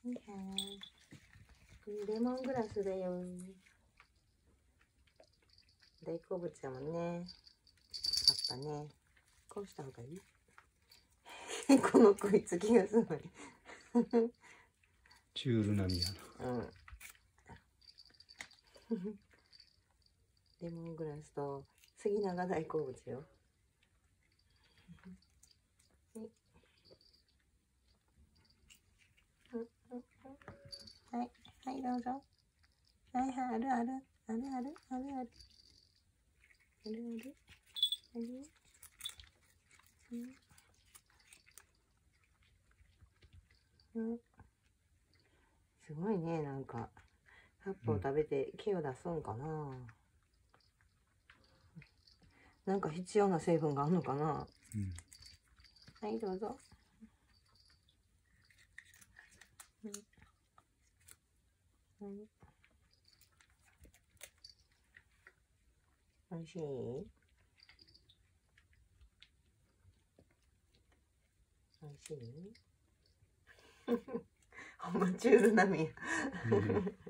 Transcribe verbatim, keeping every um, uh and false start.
はいはい。レモングラスだよ。大好物やもんね。葉っぱね。こうした方がいいこの食いつきがすごいチュール並みやな。 うんレモングラスと杉永大好物よ。はい、はい、どうぞ。はいはい、あるある、あるある、あるある。あるある、ある。うん。うん。すごいね、なんか。葉っぱを食べて毛を出すんかな、うん、なんか必要な成分があるのかな、うん、はい、どうぞ。うんうん、おいしいおいしいほんまチュール並みや